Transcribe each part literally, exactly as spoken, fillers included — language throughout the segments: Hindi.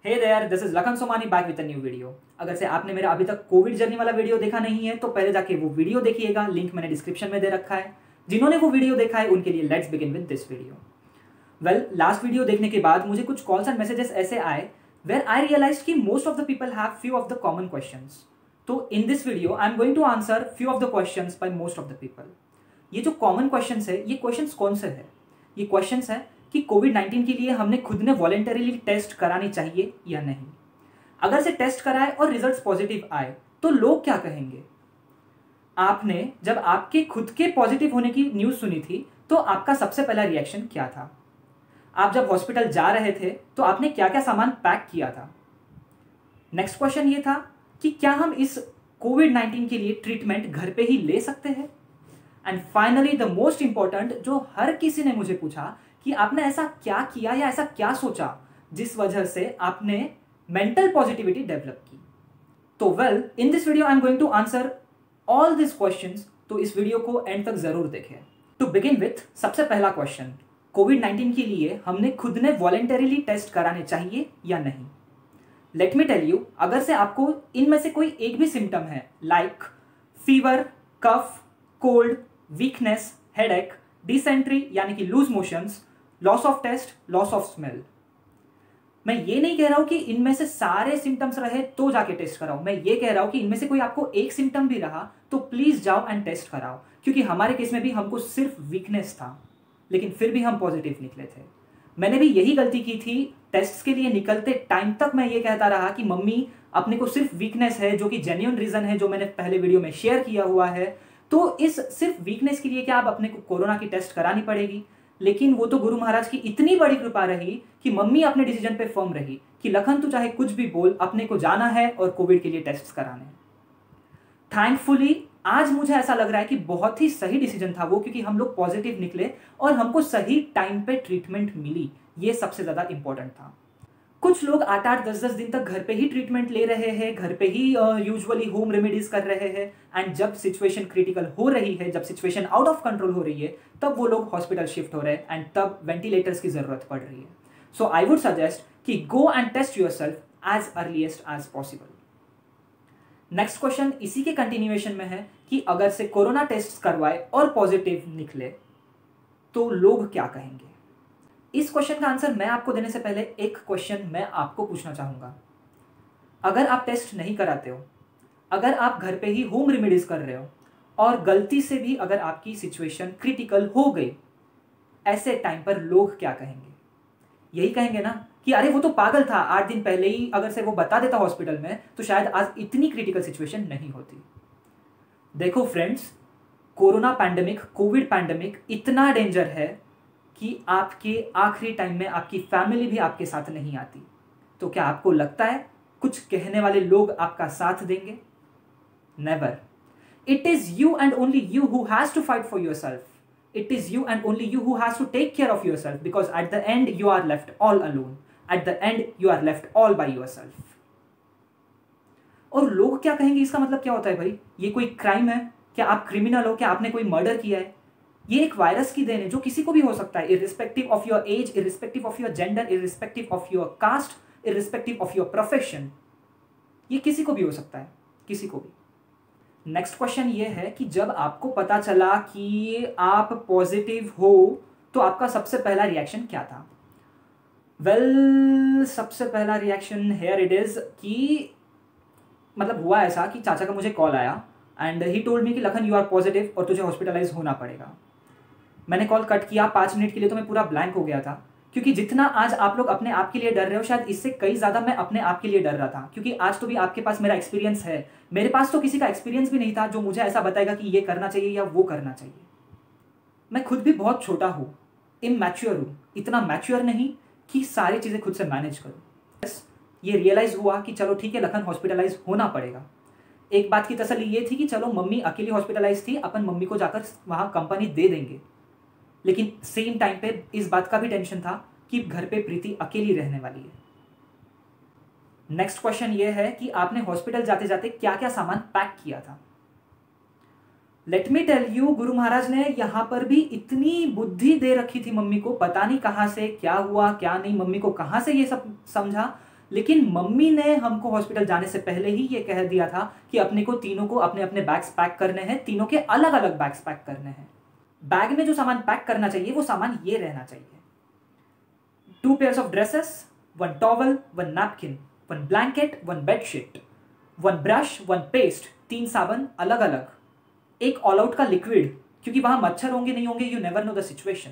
Hey there, this is Lakhan Somani back with a new video. अगर से आपने मेरा अभी तक कोविड जर्नी वाला वीडियो देखा नहीं है तो पहले जाके वो वीडियो देखिएगा, लिंक मैंने डिस्क्रिप्शन में दे रखा है। जिन्होंने वो वीडियो देखा है उनके लिए let's begin with this video. Well, last video देखने के बाद मुझे कुछ कॉल्स एंड मैसेजेस ऐसे आए वेयर आई रियलाइज कि most of the people have few of the common questions. तो in this video I am going to answer few of the questions by most of the people. ये जो कॉमन क्वेश्चंस है, ये क्वेश्चंस कौन से हैं? ये क्वेश्चंस हैं कि कोविड नाइन्टीन के लिए हमने खुद ने वॉलेंटरीली टेस्ट करानी चाहिए या नहीं। अगर से टेस्ट कराए और रिजल्ट्स पॉजिटिव आए तो लोग क्या कहेंगे? आपने जब आपके खुद के पॉजिटिव होने की न्यूज़ सुनी थी तो आपका सबसे पहला रिएक्शन क्या था? आप जब हॉस्पिटल जा रहे थे तो आपने क्या क्या सामान पैक किया था? नेक्स्ट क्वेश्चन ये था कि क्या हम इस कोविड नाइन्टीन के लिए ट्रीटमेंट घर पे ही ले सकते हैं? And finally the most important, जो हर किसी ने मुझे पूछा कि आपने ऐसा क्या किया या ऐसा क्या सोचा जिस वजह से आपने मेंटल पॉजिटिविटी डेवलप की। तो well, in this video I am going to answer all this questions, तो इस वीडियो को एंड तक जरूर देखें। टू बिगिन विथ, सबसे पहला क्वेश्चन, कोविड नाइन्टीन के लिए हमने खुद ने वॉलेंटरीली टेस्ट कराने चाहिए या नहीं? लेट मी टेल यू, अगर से आपको इनमें से कोई एक भी सिम्टम है like fever, cough, cold, weakness, headache, dysentery यानी कि loose motions, loss of taste, loss of smell, मैं ये नहीं कह रहा हूं कि इनमें से सारे सिम्टम्स रहे तो जाके टेस्ट कराओ। मैं ये कह रहा हूं कि इनमें से कोई आपको एक सिम्टम भी रहा तो प्लीज जाओ एंड टेस्ट कराओ, क्योंकि हमारे केस में भी हमको सिर्फ वीकनेस था लेकिन फिर भी हम पॉजिटिव निकले थे। मैंने भी यही गलती की थी। टेस्ट के लिए निकलते टाइम तक मैं ये कहता रहा कि मम्मी अपने को सिर्फ वीकनेस है, जो कि जेन्युइन रीजन है, जो मैंने पहले वीडियो में शेयर किया हुआ है। तो इस सिर्फ वीकनेस के लिए क्या आप अपने को कोरोना की टेस्ट करानी पड़ेगी? लेकिन वो तो गुरु महाराज की इतनी बड़ी कृपा रही कि मम्मी अपने डिसीजन पे फर्म रही कि लखन तू चाहे कुछ भी बोल, अपने को जाना है और कोविड के लिए टेस्ट कराने। थैंकफुली आज मुझे ऐसा लग रहा है कि बहुत ही सही डिसीजन था वो, क्योंकि हम लोग पॉजिटिव निकले और हमको सही टाइम पे ट्रीटमेंट मिली। ये सबसे ज्यादा इंपॉर्टेंट था। कुछ लोग आठ आठ दस दस दिन तक घर पे ही ट्रीटमेंट ले रहे हैं, घर पे ही यूजुअली होम रेमेडीज कर रहे हैं, एंड जब सिचुएशन क्रिटिकल हो रही है, जब सिचुएशन आउट ऑफ कंट्रोल हो रही है, तब वो लोग हॉस्पिटल शिफ्ट हो रहे हैं एंड तब वेंटिलेटर्स की जरूरत पड़ रही है। सो आई वुड सजेस्ट कि go and test yourself as earliest as possible. Next question इसी के कंटिन्यूएशन में है कि अगर से कोरोना टेस्ट करवाए और पॉजिटिव निकले तो लोग क्या कहेंगे? इस क्वेश्चन का आंसर मैं आपको देने से पहले एक क्वेश्चन मैं आपको पूछना चाहूंगा। अगर आप टेस्ट नहीं कराते हो, अगर आप घर पे ही होम रेमेडीज कर रहे हो और गलती से भी अगर आपकी सिचुएशन क्रिटिकल हो गई, ऐसे टाइम पर लोग क्या कहेंगे? यही कहेंगे ना कि अरे वो तो पागल था, आठ दिन पहले ही अगर से वो बता देता हॉस्पिटल में तो शायद आज इतनी क्रिटिकल सिचुएशन नहीं होती। देखो friends, corona pandemic, COVID pandemic इतना डेंजर है कि आपके आखिरी टाइम में आपकी फैमिली भी आपके साथ नहीं आती। तो क्या आपको लगता है कुछ कहने वाले लोग आपका साथ देंगे? Never. It is you and only you who has to fight for yourself. It is you and only you who has to take care of yourself, because at the end you are left all alone. At the end you are left all by yourself. और लोग क्या कहेंगे, इसका मतलब क्या होता है भाई? ये कोई क्राइम है क्या? आप क्रिमिनल हो क्या? आपने कोई मर्डर किया है? ये एक वायरस की देन है जो किसी को भी हो सकता है, irrespective of your age, irrespective of your gender, irrespective of your caste, irrespective of your profession. ये किसी को भी हो सकता है, किसी को भी। नेक्स्ट क्वेश्चन ये है कि जब आपको पता चला कि आप पॉजिटिव हो तो आपका सबसे पहला रिएक्शन क्या था? वेल well, सबसे पहला रिएक्शन हेयर इट इज कि मतलब हुआ ऐसा कि चाचा का मुझे कॉल आया एंड ही टोल्ड मी कि लखन यू आर पॉजिटिव और तुझे हॉस्पिटलाइज होना पड़ेगा। मैंने कॉल कट किया, पाँच मिनट के लिए तो मैं पूरा ब्लैंक हो गया था, क्योंकि जितना आज आप लोग अपने आप के लिए डर रहे हो, शायद इससे कई ज़्यादा मैं अपने आप के लिए डर रहा था, क्योंकि आज तो भी आपके पास मेरा एक्सपीरियंस है। मेरे पास तो किसी का एक्सपीरियंस भी नहीं था जो मुझे ऐसा बताएगा कि ये करना चाहिए या वो करना चाहिए। मैं खुद भी बहुत छोटा हूँ, इमैच्योर हूँ, इतना मैच्योर नहीं कि सारी चीज़ें खुद से मैनेज करूँ। बस ये रियलाइज़ हुआ कि चलो ठीक है, लखन हॉस्पिटलाइज होना पड़ेगा। एक बात की तसल्ली ये थी कि चलो मम्मी अकेली हॉस्पिटलाइज थी, अपन मम्मी को जाकर वहाँ कंपनी दे देंगे। लेकिन सेम टाइम पे इस बात का भी टेंशन था कि घर पे प्रीति अकेली रहने वाली है। नेक्स्ट क्वेश्चन ये है कि आपने हॉस्पिटल जाते जाते क्या क्या सामान पैक किया था? Late me tell you, Guru Maharaj ने यहां पर भी इतनी बुद्धि दे रखी थी मम्मी को, पता नहीं कहां से क्या हुआ क्या नहीं, मम्मी को कहां से ये सब समझा लेकिन मम्मी ने हमको हॉस्पिटल जाने से पहले ही ये कह दिया था कि अपने को तीनों को अपने अपने बैग्स पैक करने हैं, तीनों के अलग अलग बैग्स पैक करने हैं। बैग में जो सामान पैक करना चाहिए वो सामान ये रहना चाहिए: two pairs of dresses, one towel, one napkin, one blanket, one bedsheet, one brush, one paste, तीन साबन अलग अलग, एक ऑल आउट का लिक्विड क्योंकि वहां मच्छर होंगे नहीं होंगे, you never know the situation,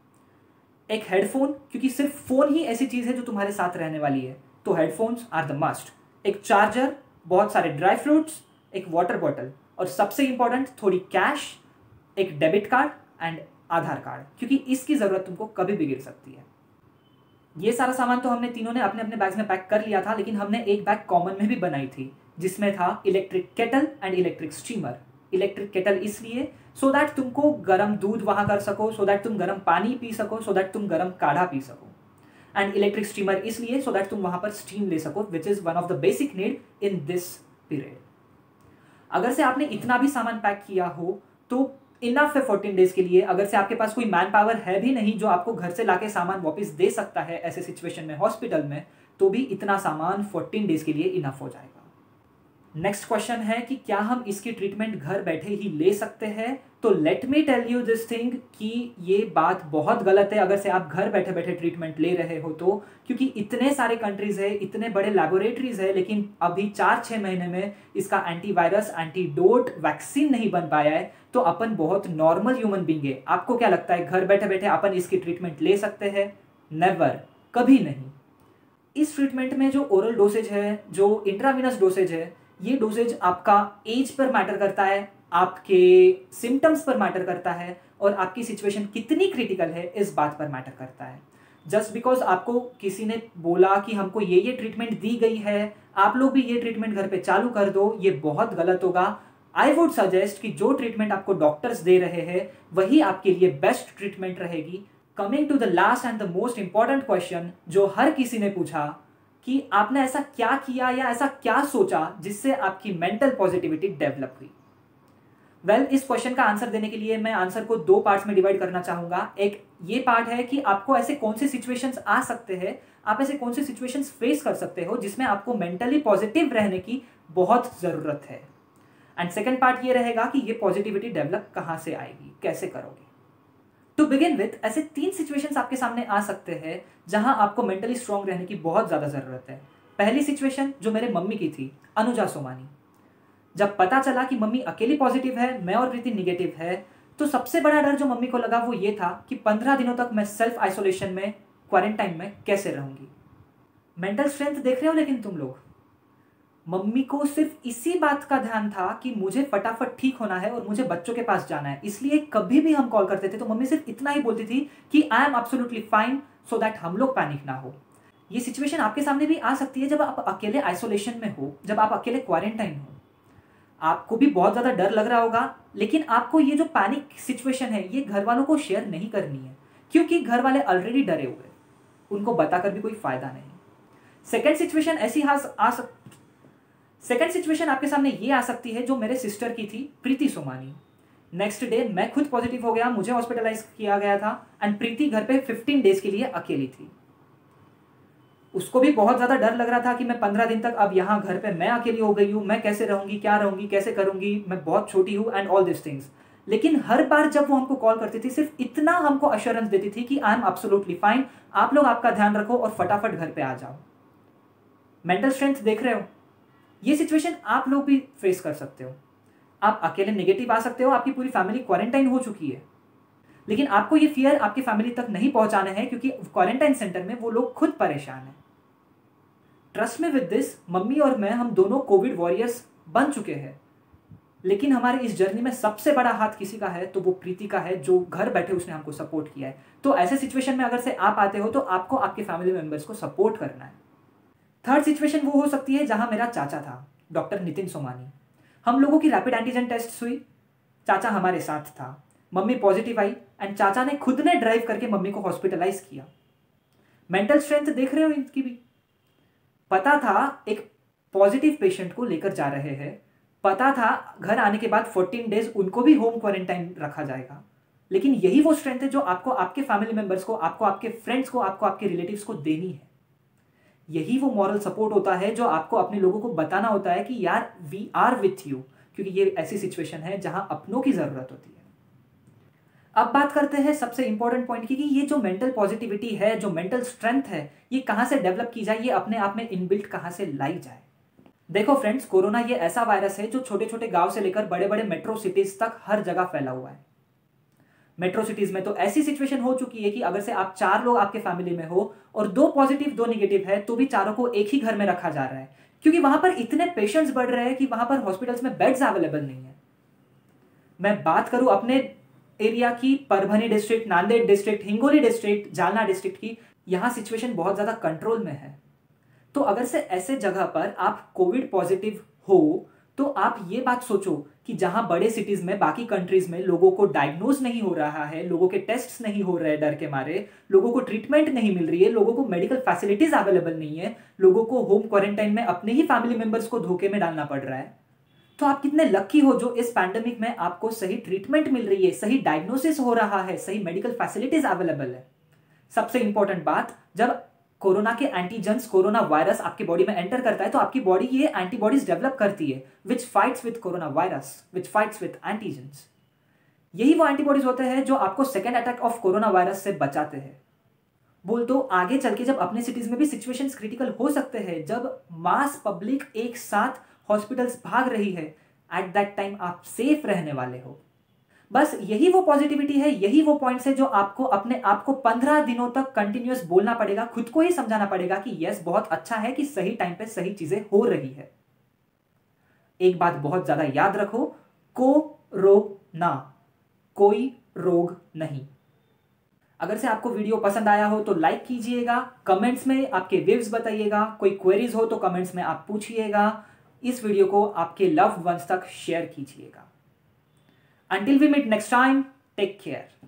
एक हेडफोन क्योंकि सिर्फ फोन ही ऐसी चीज है जो तुम्हारे साथ रहने वाली है, तो हेडफोन्स आर द मस्ट, एक चार्जर, बहुत सारे ड्राई फ्रूट्स, एक वाटर बॉटल, और सबसे इंपॉर्टेंट थोड़ी कैश, एक debit card and Aadhaar card, क्योंकि इसकी जरूरत तुमको कभी भी गिर सकती है। ये सारा सामान तो हमने तीनों ने अपने अपने बैग्स में पैक कर लिया था, लेकिन हमने एक बैग कॉमन में भी बनाई थी जिसमें था electric kettle and electric steamer. Electric kettle इसलिए सो दैट तुमको गर्म दूध वहां कर सको, सो दैट तुम गर्म पानी पी सको, सो दैट तुम गर्म काढ़ा पी सको, एंड इलेक्ट्रिक स्टीमर इसलिए सो दैट तुम वहां पर स्टीम ले सको, which is one of the basic need in this period. अगर से आपने इतना भी सामान पैक किया हो तो इनफ है फोर्टीन डेज के लिए। अगर से आपके पास कोई मैन पावर है भी नहीं जो आपको घर से लाके सामान वापस दे सकता है ऐसे सिचुएशन में हॉस्पिटल में, तो भी इतना सामान फोर्टीन डेज के लिए इनफ हो जाएगा। नेक्स्ट क्वेश्चन है कि क्या हम इसकी ट्रीटमेंट घर बैठे ही ले सकते हैं? तो let me tell you this thing कि ये बात बहुत गलत है अगर से आप घर बैठे बैठे ट्रीटमेंट ले रहे हो तो, क्योंकि इतने सारे कंट्रीज है, इतने बड़े लैबोरेटरीज है, लेकिन अभी चार छः महीने में इसका एंटीवायरस, एंटीडोट, वैक्सीन नहीं बन पाया है। तो अपन बहुत नॉर्मल ह्यूमन बींग है। आपको क्या लगता है घर बैठे बैठे अपन इसकी ट्रीटमेंट ले सकते हैं? नेवर, कभी नहीं। इस ट्रीटमेंट में जो ओरल डोसेज है, जो इंट्राविनस डोसेज है, ये डोसेज आपका एज पर मैटर करता है, आपके सिम्टम्स पर मैटर करता है, और आपकी सिचुएशन कितनी क्रिटिकल है इस बात पर मैटर करता है। जस्ट बिकॉज आपको किसी ने बोला कि हमको ये ये ट्रीटमेंट दी गई है, आप लोग भी ये ट्रीटमेंट घर पे चालू कर दो, ये बहुत गलत होगा। आई वुड सजेस्ट कि जो ट्रीटमेंट आपको डॉक्टर्स दे रहे हैं वही आपके लिए बेस्ट ट्रीटमेंट रहेगी। Coming to the last and the most important question जो हर किसी ने पूछा कि आपने ऐसा क्या किया या ऐसा क्या सोचा जिससे आपकी मेंटल पॉजिटिविटी डेवलप हुई। वेल well, इस क्वेश्चन का आंसर देने के लिए मैं आंसर को दो पार्ट्स में डिवाइड करना चाहूंगा। एक ये पार्ट है कि आपको ऐसे कौन से सिचुएशंस आ सकते हैं, आप ऐसे कौन से सिचुएशंस फेस कर सकते हो जिसमें आपको मेंटली पॉजिटिव रहने की बहुत जरूरत है। एंड सेकेंड पार्ट ये रहेगा कि ये पॉजिटिविटी डेवलप कहां से आएगी, कैसे करोगे। टू बिगिन विथ, ऐसे तीन सिचुएशंस आपके सामने आ सकते हैं जहां आपको मेंटली स्ट्रांग रहने की बहुत ज्यादा जरूरत है। पहली सिचुएशन जो मेरे मम्मी की थी, अनुजा सोमानी। जब पता चला कि मम्मी अकेली पॉजिटिव है, मैं और प्रीति निगेटिव है, तो सबसे बड़ा डर जो मम्मी को लगा वो ये था कि पंद्रह दिनों तक मैं सेल्फ आइसोलेशन में, क्वारंटाइन में कैसे रहूंगी। मेंटल स्ट्रेंथ देख रहे हो लेकिन तुम लोग, मम्मी को सिर्फ इसी बात का ध्यान था कि मुझे फटाफट ठीक होना है और मुझे बच्चों के पास जाना है। इसलिए कभी भी हम कॉल करते थे तो मम्मी सिर्फ इतना ही बोलती थी कि I am absolutely fine, so that हम लोग पैनिक ना हो। ये सिचुएशन आपके सामने भी आ सकती है जब आप अकेले आइसोलेशन में हो, जब आप अकेले क्वारंटाइन हो। आपको भी बहुत ज्यादा डर लग रहा होगा, लेकिन आपको ये जो पैनिक सिचुएशन है ये घर वालों को शेयर नहीं करनी है, क्योंकि घर वाले ऑलरेडी डरे हुए, उनको बताकर भी कोई फायदा नहीं। सेकेंड सिचुएशन ऐसी आ सकती सेकेंड सिचुएशन आपके सामने ये आ सकती है जो मेरे सिस्टर की थी, प्रीति सोमानी। नेक्स्ट डे मैं खुद पॉजिटिव हो गया, मुझे हॉस्पिटलाइज किया गया था, एंड प्रीति घर पे फिफ्टीन डेज के लिए अकेली थी। उसको भी बहुत ज्यादा डर लग रहा था कि मैं पंद्रह दिन तक अब यहाँ घर पे मैं अकेली हो गई हूँ, मैं कैसे रहूंगी, क्या रहूंगी, कैसे करूंगी, मैं बहुत छोटी हूँ एंड ऑल दिस थिंग्स। लेकिन हर बार जब वो हमको कॉल करती थी सिर्फ इतना हमको अश्योरेंस देती थी कि आई एम एब्सोल्युटली फाइन, आप लोग आपका ध्यान रखो और फटाफट घर पे आ जाओ। मेंटल स्ट्रेंथ देख रहे हो, ये सिचुएशन आप लोग भी फेस कर सकते हो। आप अकेले नेगेटिव आ सकते हो, आपकी पूरी फैमिली क्वारंटाइन हो चुकी है, लेकिन आपको ये फियर आपकी फैमिली तक नहीं पहुंचाने हैं क्योंकि क्वारंटाइन सेंटर में वो लोग खुद परेशान हैं। ट्रस्ट में विद दिस, मम्मी और मैं हम दोनों कोविड वॉरियर्स बन चुके हैं, लेकिन हमारे इस जर्नी में सबसे बड़ा हाथ किसी का है तो वो प्रीति का है, जो घर बैठे उसने हमको सपोर्ट किया है। तो ऐसे सिचुएशन में अगर से आप आते हो तो आपको आपके फैमिली मेंबर्स को सपोर्ट करना है। थर्ड सिचुएशन वो हो सकती है जहां मेरा चाचा था, डॉक्टर नितिन सोमानी। हम लोगों की रैपिड एंटीजन टेस्ट हुई, चाचा हमारे साथ था, मम्मी पॉजिटिव आई एंड चाचा ने खुद ने ड्राइव करके मम्मी को हॉस्पिटलाइज किया। मेंटल स्ट्रेंथ देख रहे हो इनकी भी। पता था एक पॉजिटिव पेशेंट को लेकर जा रहे हैं, पता था घर आने के बाद फोर्टीन डेज उनको भी होम क्वारंटाइन रखा जाएगा, लेकिन यही वो स्ट्रेंथ है जो आपको आपके फैमिली मेंबर्स को, आपको आपके फ्रेंड्स को, आपको आपके रिलेटिव्स को देनी है। यही वो मॉरल सपोर्ट होता है जो आपको अपने लोगों को बताना होता है कि यार वी आर विथ यू, क्योंकि ये ऐसी सिचुएशन है जहां अपनों की जरूरत होती है। अब बात करते हैं सबसे इंपॉर्टेंट पॉइंट की कि ये जो मेंटल पॉजिटिविटी है, जो मेंटल स्ट्रेंथ है, ये कहां से डेवलप की जाए, ये अपने आप में इनबिल्ट कहां से लाई जाए। देखो फ्रेंड्स, कोरोना ये ऐसा वायरस है जो छोटे छोटे गांव से लेकर बड़े बड़े मेट्रो सिटीज तक हर जगह फैला हुआ है। मेट्रो सिटीज में तो ऐसी सिचुएशन हो चुकी है कि अगर से आप चार लोग आपके फैमिली में हो और दो पॉजिटिव दो नेगेटिव है तो भी चारों को एक ही घर में रखा जा रहा है, क्योंकि वहां पर इतने पेशेंट्स बढ़ रहे हैं कि वहां पर हॉस्पिटल्स में बेड्स अवेलेबल नहीं है। मैं बात करूं अपने एरिया की, Parbhani district, Nanded district, Hingoli district, Jalna district की, यहां सिचुएशन बहुत ज्यादा कंट्रोल में है। तो अगर से ऐसे जगह पर आप कोविड पॉजिटिव हो तो आप ये बात सोचो कि जहां बड़े सिटीज में, बाकी कंट्रीज में लोगों को डायग्नोज नहीं हो रहा है, लोगों के टेस्ट्स नहीं हो रहे डर के मारे, लोगों को ट्रीटमेंट नहीं मिल रही है, लोगों को मेडिकल फैसिलिटीज अवेलेबल नहीं है, लोगों को होम क्वारंटाइन में अपने ही फैमिली मेंबर्स को धोखे में डालना पड़ रहा है, तो आप कितने लकी हो जो इस पैंडेमिक में आपको सही ट्रीटमेंट मिल रही है, सही डायग्नोसिस हो रहा है, सही मेडिकल फैसिलिटीज अवेलेबल है। सबसे इंपॉर्टेंट बात, जब कोरोना के एंटीजेंस, कोरोना वायरस आपकी बॉडी में एंटर करता है तो आपकी बॉडी ये एंटीबॉडीज डेवलप करती है which fights with corona virus, which fights with antigens. यही वो एंटीबॉडीज होते हैं जो आपको second attack of corona virus से बचाते हैं। बोल तो आगे चल के जब अपने सिटीज में भी सिचुएशंस क्रिटिकल हो सकते हैं, जब मास पब्लिक एक साथ हॉस्पिटल्स भाग रही है, एट दैट टाइम आप सेफ रहने वाले हो। बस यही वो पॉजिटिविटी है, यही वो पॉइंट्स है जो आपको अपने आप को पंद्रह दिनों तक कंटिन्यूअस बोलना पड़ेगा, खुद को ही समझाना पड़ेगा कि यस बहुत अच्छा है कि सही टाइम पे सही चीजें हो रही है। एक बात बहुत ज्यादा याद रखो, को रोग ना, कोई रोग नहीं। अगर से आपको वीडियो पसंद आया हो तो लाइक कीजिएगा, कमेंट्स में आपके व्यूज बताइएगा, कोई क्वेरीज हो तो कमेंट्स में आप पूछिएगा, इस वीडियो को आपके लव्ड वंस तक शेयर कीजिएगा। Until we meet next time, take care.